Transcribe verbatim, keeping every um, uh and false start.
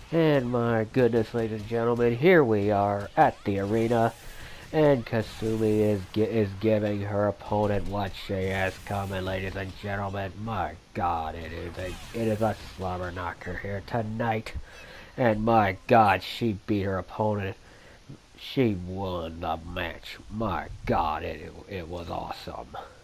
And my goodness, ladies and gentlemen, here we are at the arena, and Kasumi is gi is giving her opponent what she has coming, ladies and gentlemen. My God, it is a it is a slobber knocker here tonight, and my God, she beat her opponent. She won the match. My God, it it, it was awesome.